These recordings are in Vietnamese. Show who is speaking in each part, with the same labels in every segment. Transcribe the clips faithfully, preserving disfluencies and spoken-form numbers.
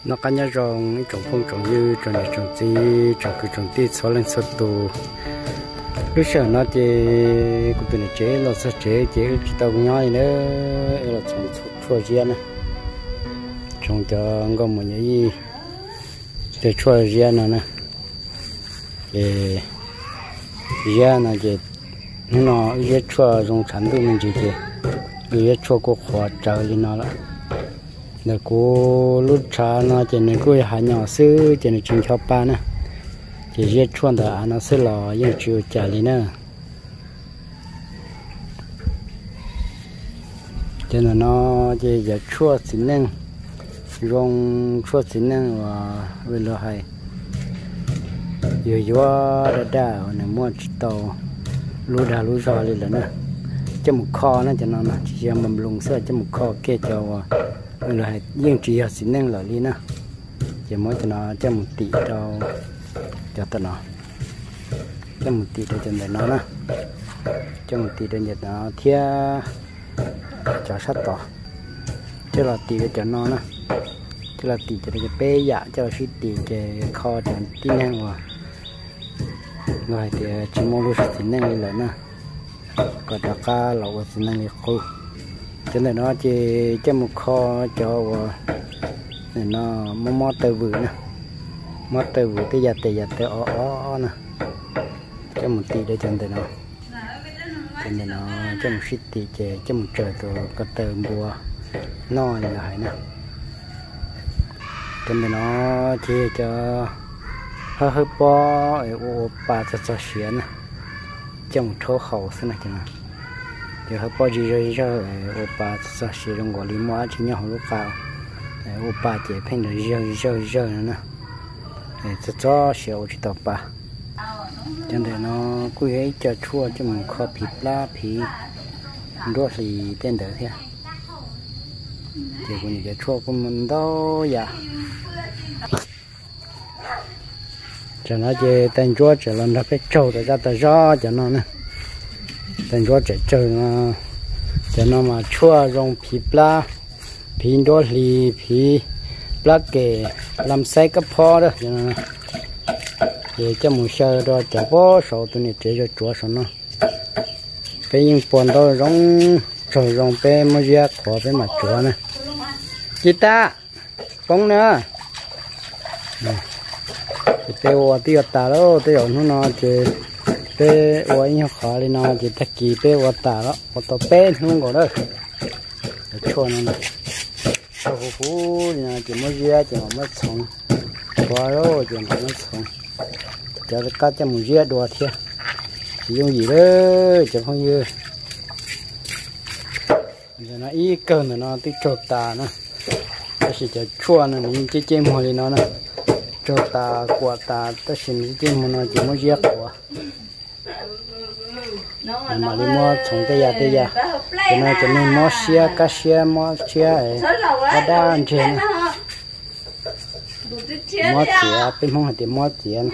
Speaker 1: nó cá nhá rong trồng phong trồng như trồng này trồng gì trồng cứ trồng tí xóa lên xóa tù lúc sau nó chỉ cũng từ này chế là sao chế chế chỉ tao nhoi nữa là trồng chua riêng này trồng cho ngon một nhảy gì để chua riêng này nè để riêng này để nó riêng chua dùng sản phẩm mình chỉ chỉ riêng chua có hoa trái gì nó là để cô lúc cha nó chỉ nên cô hai nhỏ xứ chỉ nên chừng cho ba nè chỉ riêng chua đó nó sẽ là những chiều trả lý nè cho nên nó chỉ giờ chua xính lên rong chua xính lên và về lo hay nhiều quá đã đã này mua chỉ tàu lúa đào lúa rò lên là nè cho một kho nó cho nó nè chỉ mầm lùng sơ cho một kho kia cho về lo hay riêng chỉ là xính lên là đi nè chỉ mới cho nó cho một tỷ cho cho tao nó cho một tỷ để cho nó nè cho một tỷ để nhật nó thia cho sát tỏ cho là tỷ để cho nó nè cho là tỷ cho cái bé dạ cho suy tỷ cái kho cho tin năng và rồi thì chỉ mua luôn tin năng lên nè còn đặc ca lẩu tin năng thì khô cho nên nó chỉ cho một kho cho này nó mò mò từ vừa nè mò từ vừa tới giờ tới giờ tới ó ó nè cho một tỷ để cho nó cho nên nó cho một suy tỷ cho một trời từ cái từ mùa no lại nè cho nên nó chia cho hơi hơi bo ở ba cho cho xiên trong thô khẩu thế này cho nó giờ hơi bo gì rồi rồi ở ba cho xiên trong gọi lim hoa chỉ nhau lúc cao ở ba chỉ phèn rồi rồi rồi rồi nữa nè cho cho xíu chỉ tao ba cho nên nó cứ ấy cho chua cho mình kho thịt lá thịt đốt thì tên đỡ thế thì cũng như chua của mình đâu dạ cho nó chỉ tên chua chỉ là nó phải trâu để ra tới gió cho nó nè tên chua chỉ trâu nó cho nó mà chua rong thịt lá thịt đốt thì thịt lá kề làm say cái pho đó cho nó để cho một sơ đó chả có sầu tụi này chế cho chúa sầu nó cái những bọn đó rong rồi rong pe mới ra khó với mặt chúa này chị ta bông nữa cái ô tiêu ta đó tiêu nó nó chế pe ô anh khó đi nó chỉ ta kỳ pe ô ta đó ô tô pe không có đâu chúa nó sao phú nhà chỉ mới ra chỉ mới sống qua đó chỉ mới sống cho cá cho một dĩa đồ thiệt dùng gì đó chẳng không như giờ nó ít cơn rồi nó tí trộn tà nữa ta chỉ cho chua nó những cái chém hồi nó nè trộn tà quả tà ta xin cái chém hồi nó chỉ mới dĩa quả mà đi mua从这家这家cho nên cho nên mua xe cá xe mua xe ấy ở đây anh chị mua tiền bên mông thì mua tiền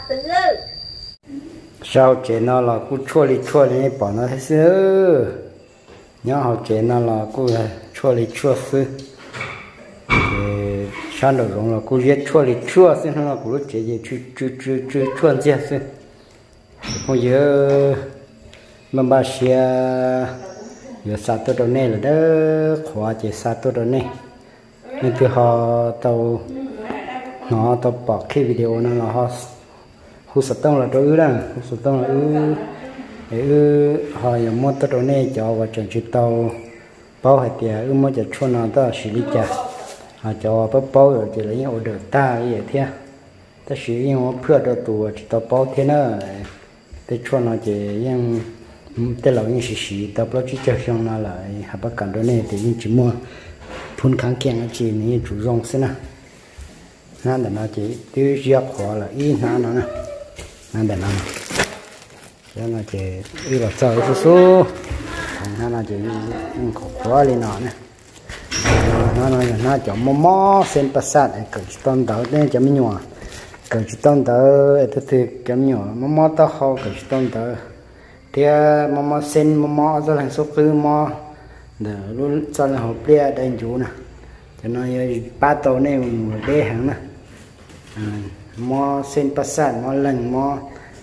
Speaker 1: sau chuyện nó là cứ chua đi chua đi bỏ nó thế xứ nhớ học chuyện nó là cứ chua đi chua xứ thì sáng đầu rồi là cứ giết chua đi chua xứ nó là cứ chuyện gì chua chua chua chua chua gì xứ không nhớ mà bà xe giờ sát tôi đâu này là đó khóa chỉ sát tôi đâu này nên từ họ tàu nó tao bỏ cái video nó là họ hút sạch tông là đối đó hút sạch tông là ư ư họ giờ mua tao đồ này cho và chẳng chỉ tao bao hạt tiền ư mua cho cho nó tao xử lý chả họ cho bao bao rồi chỉ lấy những order ta vậy thế ta xử lý những phượt đồ tù chỉ tao bao thế nữa để cho nó chỉ những tên là những sự sự tao bao chỉ cho xong nó lại họ bắt cần đồ này thì những chỉ mua phun kháng keng chỉ những chủ rong thế nào nó để nó chỉ tiêu diệt họ là in nó nó nó để nó cho nó chỉ đi vào sợi số số nó là chỉ khổ quá lên nó nè nó nó nó chọn mò mò sen passat cái tôn đỡ nên chấm nhỏ cái tôn đỡ thì thì chấm nhỏ mò mò tao họ cái tôn đỡ thì mò mò sen mò mò cho thành số tư mò để luôn cho là hộp lia đây chú nè cho nó ba tàu này một đê hàng nữa mò sen passan mò lần mò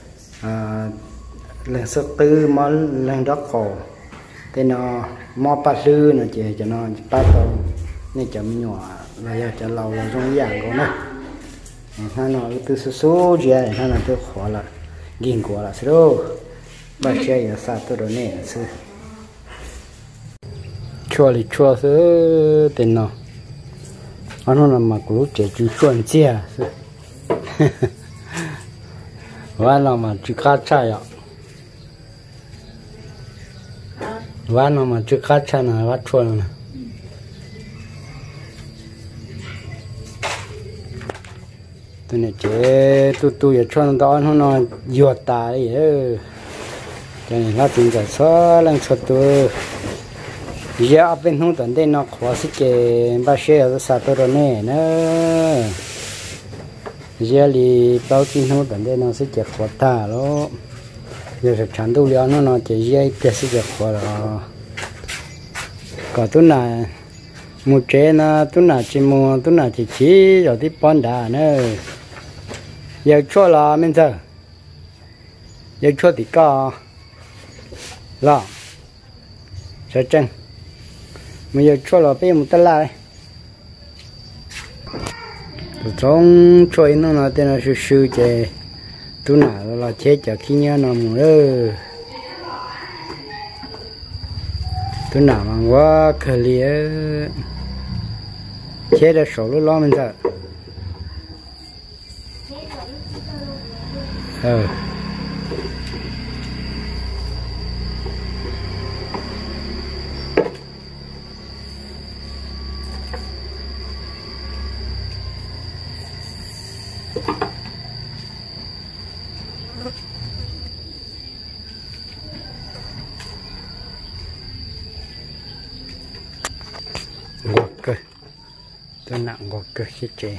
Speaker 1: lần sơ tư mò lần đó khổ thế nó mò ba lư nó chỉ cho nó ba tàu này chấm nhỏ là giờ cho lâu là trong dạng của nó nó nó từ số số gì này nó là từ khó là ghiền của là số ba chơi ở xa tôi đó nè sư chua thì chua sư tên nó nó là mà cũng trẻ chú chuẩn chia và nó mà chú khát chai ạ và nó mà chú khát chai là và chua nè tôi này chế tôi tôi ở trong đó nó nó giọt ta đấy cho nên nó tính cả số lần số tôi giờ bên không tận đây nó khó sức cái ba xe ở xa tôi rồi nè nữa giờ thì bao tin không tận đây nó sẽ chặt khó ta đó giờ sẽ chán đâu liệu nó nó chỉ dây cái sẽ chặt khó rồi còn tôi này một chế nó tôi nào chỉ mua tôi nào chỉ chỉ rồi thì bán đà nữa giờ cho là mình giờ giờ cho thì có là sẽ chân bây giờ cho là bây một tờ lại trong chơi nó là tên là sư sư chế tôi nào là chế cho khi nhớ nó muốn ơ tôi nào mà quá clear chế được số lúc lo mình giờ ờ gọt cơ tôi nặng gọt cơ khi trẻ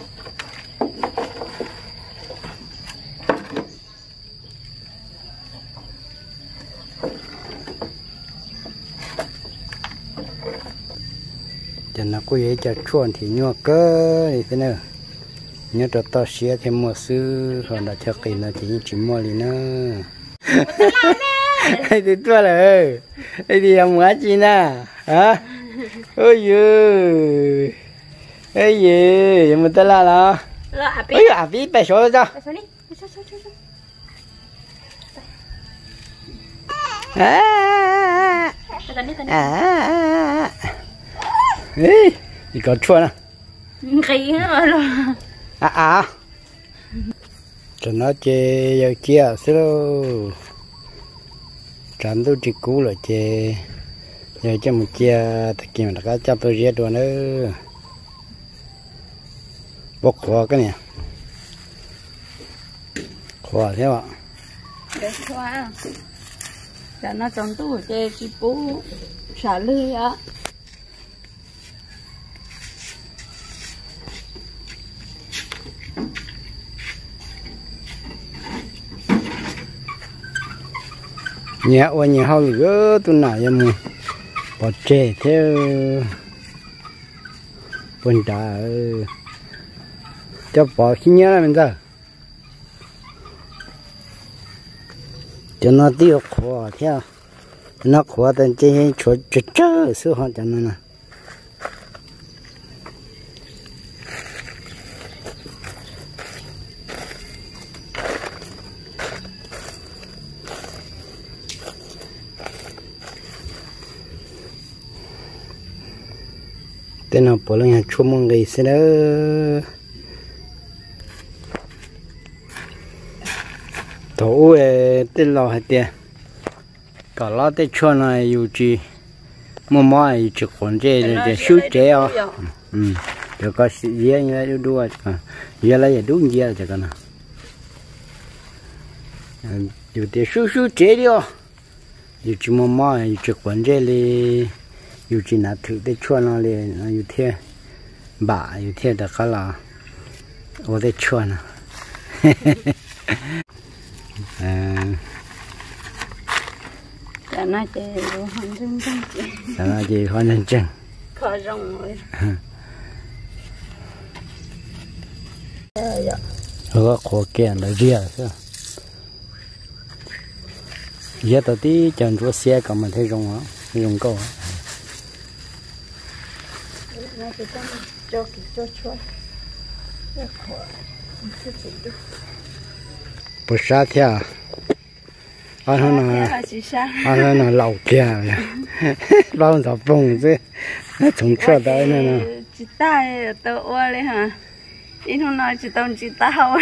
Speaker 1: cho nó có gì cho chuồn thì nhua cơ thì thế nào nhớ cho to xía thêm mua sư còn đã cho kỳ là chỉ chỉ mua đi nữa thì tôi là thì ông quá chi nè hả ôi giời ôi giời mình ta là nó ôi à phí bài số ra à à ê thì có chua nè
Speaker 2: khí hết rồi
Speaker 1: à à cho nó chơi giờ chia xíu trạm tôi chỉ cũ là chơi giờ cho một chia thì kia mà đã cho tôi giết rồi nữa bốc khoa cái này khoa thế ạ
Speaker 2: để khoa cho nó trong tủ chơi chỉ bú xả lưới á
Speaker 1: nhà ở nhà hao lửa tôi nãy em bỏ chè theo bên đó cho bỏ khi nhớ là mình ra cho nó tiêu khóa theo nó khóa tên chơi chuột chuột chơi sự họ cho nó nè tên nào bỏ lên chua mông gầy xe đó thổ tên lò hay tiền cả lò tên chua này yêu chi mua mua yêu chỉ còn chơi để sưu chế à ừ rồi có gì như vậy đua à giờ là giờ đúng giờ chắc là yêu để sưu sưu chế đi à yêu chỉ mua mua yêu chỉ còn chơi đi yêu chỉ là thử để chua nó liền yêu thế bà yêu thế được cái là ở đây chua nè à
Speaker 2: cho nó chơi hoàn chân chân
Speaker 1: cho nó chơi hoàn chân chân
Speaker 2: khó rong rồi
Speaker 1: rồi khó kẹn là rìa sao rìa tới tí chẳng chúa xe cả mình thấy rong á rong câu bữa sáng thế à anh nói là anh nói là lẩu kia bao giờ bông chứ chúng chưa tới nữa nè
Speaker 2: chỉ tay tao ơi hả ít hôm nay chỉ tao chỉ tao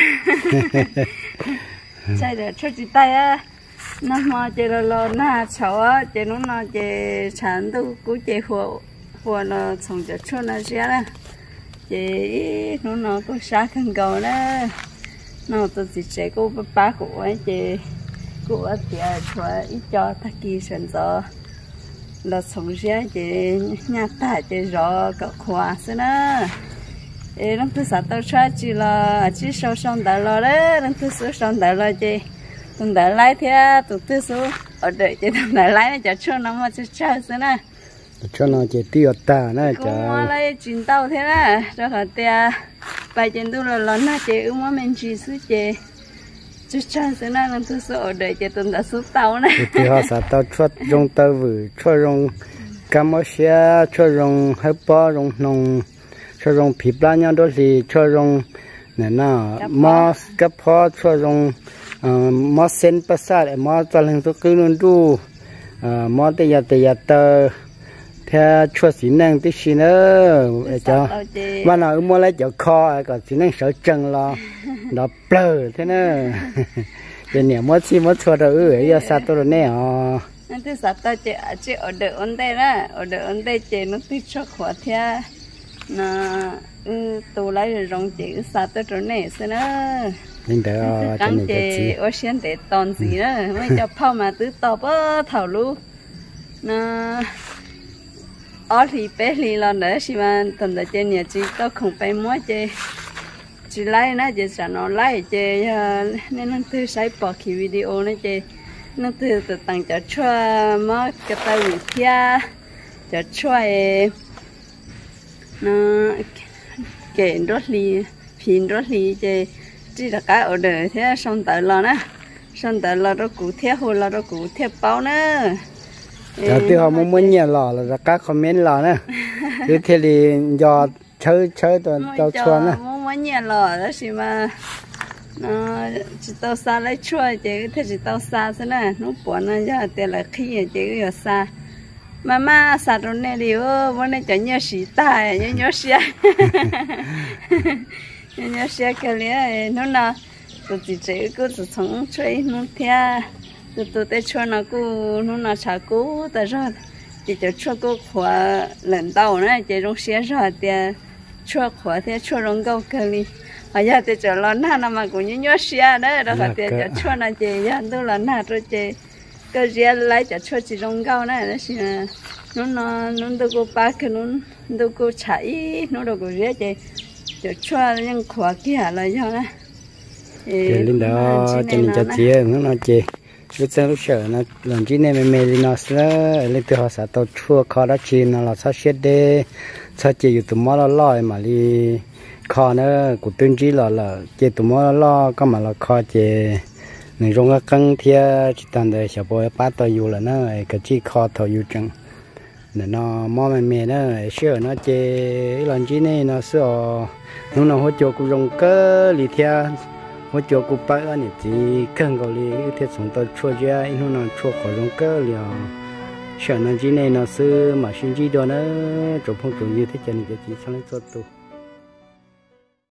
Speaker 2: chạy được cho chỉ tay á nó mà chỉ là lo na cháu á chỉ nó nó chỉ sản đâu cũng chỉ hồ hồ nó从这出那些了chỉ nó nó có sát khăn cầu đó nó tôi chỉ chạy cô ba của anh chị của tiệt cho ít cho ta kỳ sản xuất là sống ra chị nhà ta chị rõ cả khoa xí nữa ê nó thứ sáu tao chơi chỉ là chỉ sau xong đại lo đấy nó thứ sáu xong đại lo chị tụi đại lái thế tụi thứ sáu ở đây chị tụi đại lái nó chả cho nó mà chỉ chơi xí nữa
Speaker 1: cho nó chỉ tiêu ta nữa
Speaker 2: chả cũng lấy chín tàu thế đó cho họ tia bài trên tôi là lớn na chị ưng mà mình chỉ xứ chị chứ cha sẽ nói là tôi sợ để cho tôi đã xuống tàu này
Speaker 1: thì họ sẽ tàu chuột rong tàu vừa chuột rong cam ở xe chuột rong hấp bò rong nông chuột rong phì ba nhau đó thì chuột rong này nè mò cắp phò chuột rong mò sen bát sát mò cho lên tôi cứ luôn đu mò tây già tây già tơ theo chuột xí năng tí xí nữa cho mà nào mua lấy chợ kho còn xí năng sợ chân lo nó blur thế nữa giờ nè mua chi mua chuột rồi ở giờ sao tôi rồi nè à
Speaker 2: anh thứ sáu tao chị chị ở đợi ổn đây đó ở đợi ổn đây chị nó tích cho khỏe theo nó tôi lấy rồi rong chị sao tôi rồi nè xí nữa
Speaker 1: nên đó
Speaker 2: cho nên chị ở xuyên để toàn gì đó mới cho phao mà tứ to bơ thầu luôn nó ở thì bé thì là nữa xí mà tuần tới trên nhà chị tao không phải mua chị chị lấy nó chị sẽ nó lấy chị nên nó thứ sai bỏ khi video nó chị nó từ từ tăng cho cho mà cái tay bị thia cho cho nó kể rất li phim rất li chị chỉ là cái ở đời thế xong tới là nó xong tới là nó cụ thể hơn là nó cụ thể bao nữa
Speaker 1: giờ tôi họ muốn muốn nhiều lò là các comment lò nữa cứ thế thì do chơi chơi tôi tôi cho nữa
Speaker 2: muốn muốn nhiều lò đó xí mà nó chỉ tao xa lấy chua chứ thế chỉ tao xa thế này nó bỏ nó ra thì là khi chứ ở xa mà mà xa rồi này đi ơ bữa nay cho nhớ xí tai nhớ nhớ xí nhớ nhớ xí cái này nó là tôi chỉ chơi cứ từ从chơi nó theo từ từ tới chua nó cứ nó là chả cũ tại sao chỉ cho chua cứ khóa lần đầu này chỉ trong xí rồi thì chua khóa thì chua rong câu cái đi ở nhà thì cho lo na mà cũng như nhớ xia đấy đó phải thì cho chua là chị nhà tôi là na rồi chị cái gì lấy cho chua chỉ rong câu này đó xí nó nó nó đâu có ba cái nó đâu có chạy nó đâu có gì chị cho chua nhưng khóa kia là do này
Speaker 1: chị linh đó cho nên cho chị nó nói chị lúc sáng lúc sợ nó làm chi này mình mình nó sẽ lên từ họ sẽ tàu chua khó đó chi nó là sao chết đấy sao chịอยู่ตรงมอลลอยมาลีคอเนอะกูตื่นจีหล่อละเจตุมอลลอก็มาละคอเจในโรงกังเทียจิตันเดชบอยป้าตัวอยู่ละเนอะไอ้กะจีคอตัวอยู่จังเนี่ยเนาะมอมันเมเนอะเชื่อเนาะเจหลังจีนี่เนาะเสือนู้นเนาะหัวโจกูรงเกอลีเทียหัวโจกูไปอันนี้จีเครื่องเกาหลีเทียส่งตัวชั่วเจ้าอีนู้นเนาะชั่วขอรงเกอเลยเชื่อเนาะจีนี่เนาะซื้อมาชินจีตัวเนอะจบพงจบยืดที่จะนี่จะจีช่างเล่นตัว